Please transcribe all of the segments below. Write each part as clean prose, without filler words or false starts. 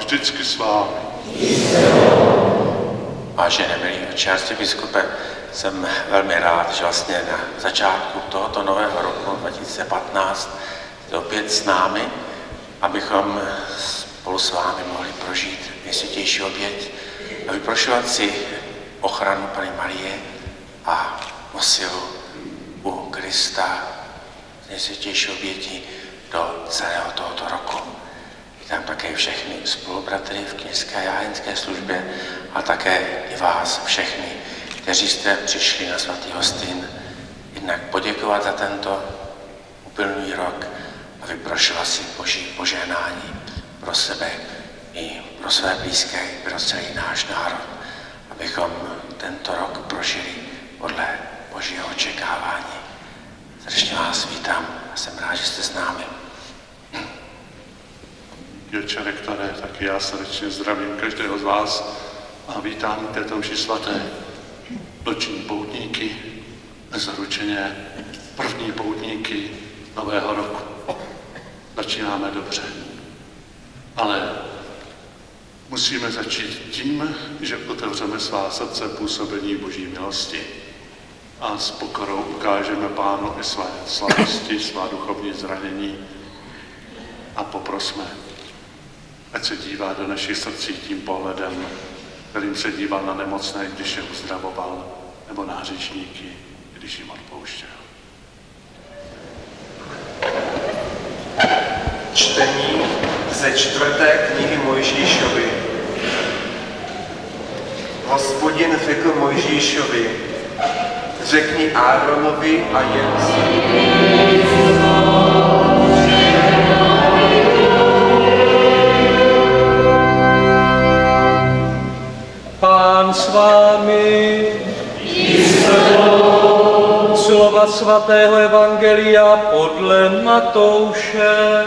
vždycky s vámi. Vážený milý otče arcibiskupe, jsem velmi rád, že vlastně na začátku tohoto nového roku 2015 jste opět s námi, abychom spolu s vámi mohli prožít nejsvětější oběť a vyprošovat si ochranu Panny Marie a posilu u Krista nejsvětější oběti do celého tohoto roku. Vítám také všechny spolubratry v kněžské a jáhenské službě a také i vás všechny, kteří jste přišli na svatý hostin, jednak poděkovat za tento uplynulý rok a vyprošovat si Boží požehnání pro sebe i pro své blízké, i pro celý náš národ, abychom tento rok prožili podle Božího očekávání. Srdečně vás vítám a jsem rád, že jste s námi. Děče rektore, taky já srdečně zdravím každého z vás a vítám k této mši svaté noční poutníky, nezaručeně první poutníky nového roku. Začínáme dobře, ale musíme začít tím, že otevřeme svá srdce působení Boží milosti a s pokorou ukážeme Pánu i své slabosti, svá duchovní zranění a poprosme, ať se dívá do našich srdcí tím pohledem, kterým se díval na nemocné, když je uzdravoval, nebo na hříšníky, když jim odpouštěl. Čtení ze 4. knihy Mojžíšovi. Hospodin řekl Mojžíšovi, řekni Áronovi a Jemsi. Pán s vámi. Slova svatého evangelia podle Matouše.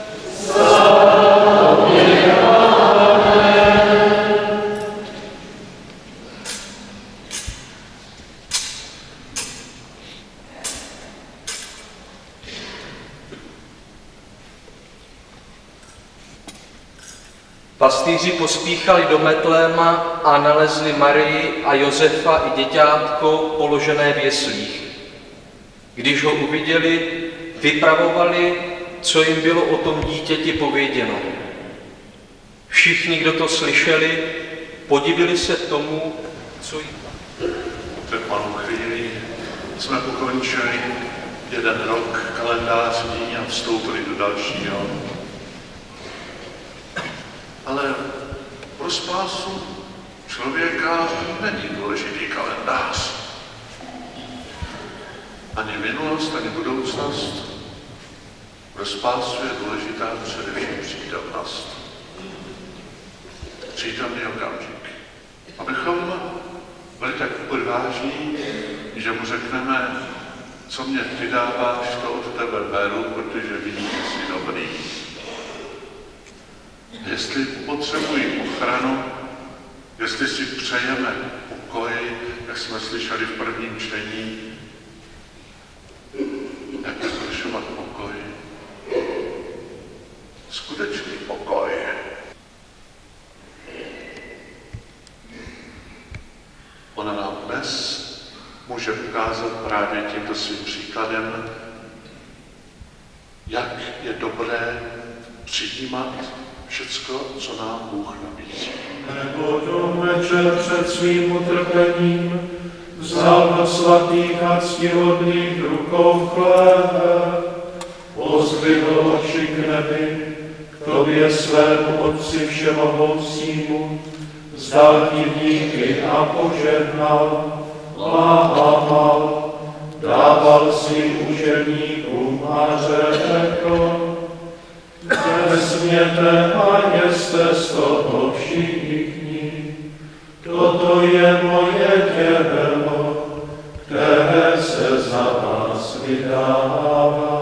Pastýři pospíchali do Betléma a nalezli Marii a Josefa i děťátko položené v jeslích. Když ho uviděli, vypravovali, co jim bylo o tom dítěti pověděno. Všichni, kdo to slyšeli, podivili se tomu, co jim... Před malou chvíli jsme ukončili 1 rok kalendářní a vstoupili do dalšího. Ale pro spásu člověka není důležitý kalendář. Ani minulost, ani budoucnost. Pro spásu je důležitá především přítomnost. Přítomný okamžik. Abychom byli tak odvážní, že mu řekneme, co mě ty dáváš, to od tebe beru, protože vidím, že jsi dobrý. Jestli potřebují ochranu, jestli si přejeme pokoj, jak jsme slyšeli v prvním čtení, jak vyprošovat pokoj. Skutečný pokoj. Ona nám dnes může ukázat právě tímto svým příkladem, jak je dobré přijímat všecko, co nám Bůh nabízí. Nebo to večer před svým utrpením vzal do svatých a ctihodných rukou chléb, pozdvihl oči k nebi, k tobě svému Otci všemohoucímu, vzdal ti díky a požehnal, lámal, dával svým učeníkům a řekl, vezměte a jeste z toho všichni. Toto je moje tělo, které se za vás vydává.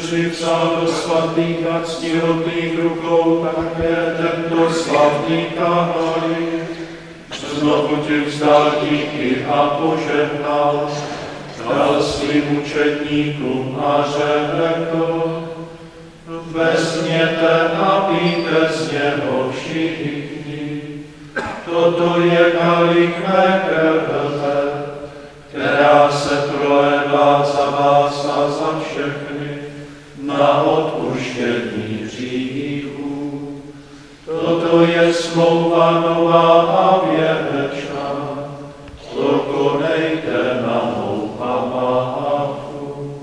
přivzal do svatých a ctihodných rukou také tento slavný kalich. Znovu ti vzdal díky a požehnal, dal svým učedníkům a řekl, vezměte a pijte z něho všichni. Toto je kalich mé krve, která se prolévá za vás a za všechny na odpuštění hříchů. Toto je smlouva nová a věčná, to konejte na mou památku.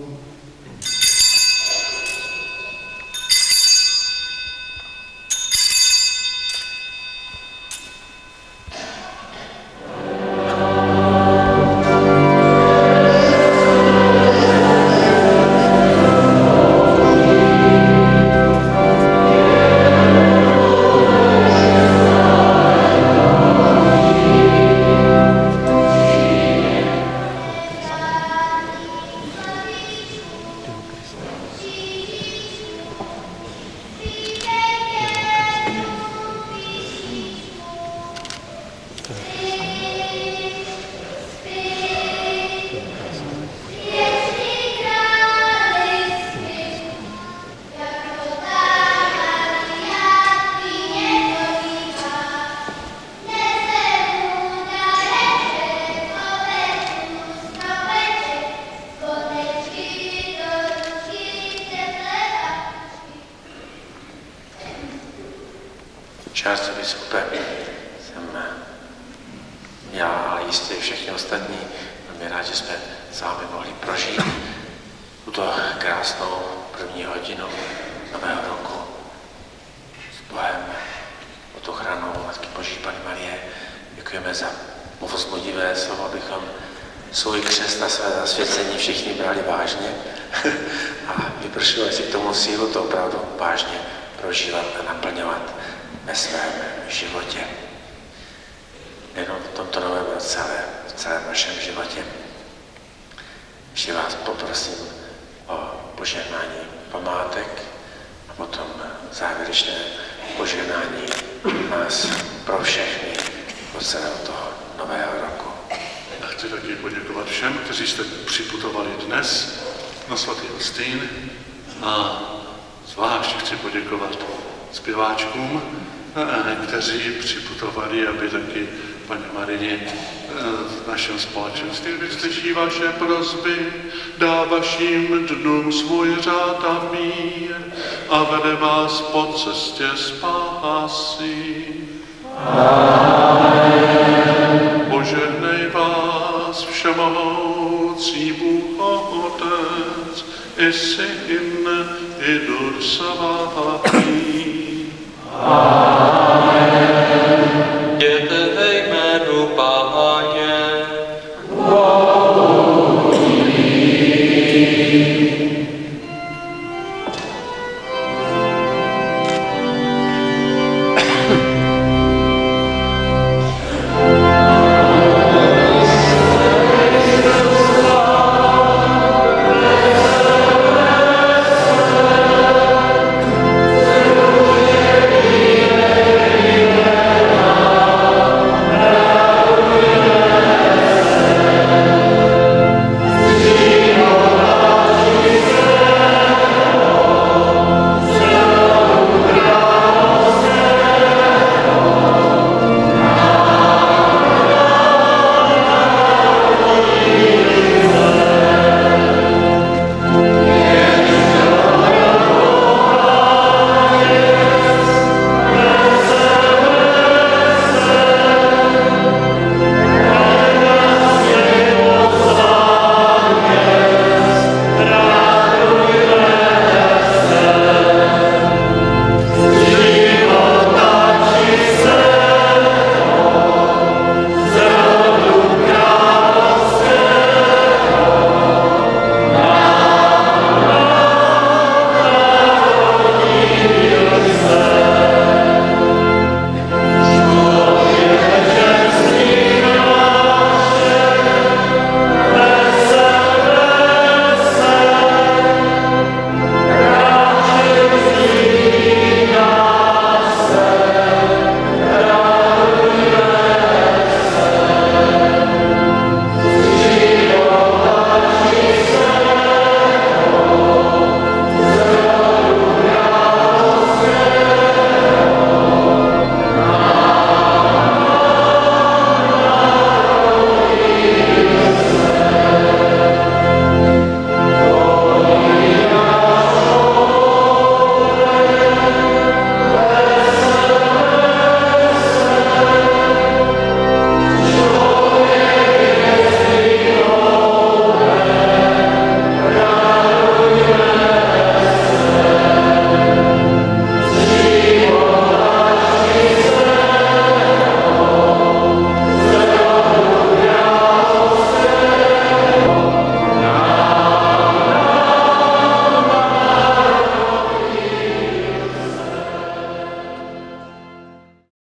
Části biskupe jsem já, ale jistě všechny ostatní, velmi rád, že jsme s vámi mohli prožít tuto krásnou první hodinu nového roku s Bohem, pod ochranou Matky Boží Panny Marie. Děkujeme za povzbudivé slovo, abychom svůj křest a své zasvěcení všichni brali vážně a vypršovali si k tomu sílu to opravdu vážně prožívat a naplňovat ve svém životě. Nejenom v tomto novém roce, ale v celém našem životě. Ještě vás poprosím o požehnání památek a potom závěrečné požehnání nás pro všechny od celého toho nového roku. A chci taky poděkovat všem, kteří jste připutovali dnes na svatý hostín a zvlášť chci poděkovat zpěváčkům, kteří připutovali, aby taky paní Marině v našem společenství vyslyší vaše prosby, dá vašim dnům svůj řád a mír a vede vás po cestě spásy. Požehnej vás všemohoucí Bůh Otec i Syn i Duch Svatý.